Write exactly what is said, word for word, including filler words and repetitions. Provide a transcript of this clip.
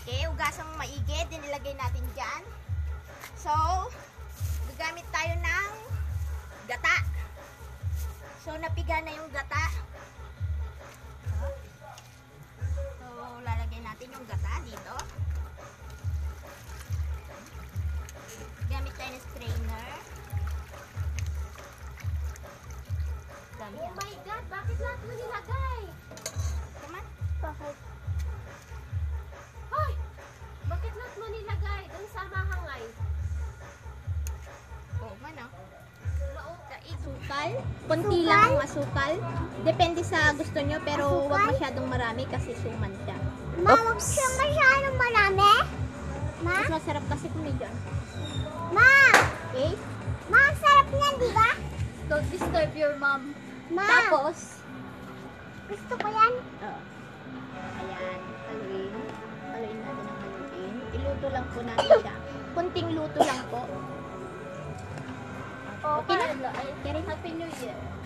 Okay, ugasang maigi, dinilagay natin dyan. So, gagamit tayo ng gata. So, napiga na yung gata. So, lalagay natin yung gata dito. Gamit tayo ng strainer. Dami Oh yan. my God, bakit lahat mo nilagay? Come on. Bakit? Hoy! Bakit lahat mo nilagay? Doon sa mahangay. Oo man, oh. Lao. Asukal. Kunti lang ang asukal. Depende sa gusto nyo, pero huwag masyadong marami kasi suman siya. Ma, wag siya masyadong marami. Ma? Mas masarap kasi kung medyo. Ma! Okay? Ma, ang sarap niyan, di ba? Don't disturb your mom. Ma! Tapos, Gusto ko yan. oh. Ayan, haluin. Haluin natin ang haluin. Iluto lang po natin siya. Kunting luto lang po. Okay na. Kaya Happy New Year.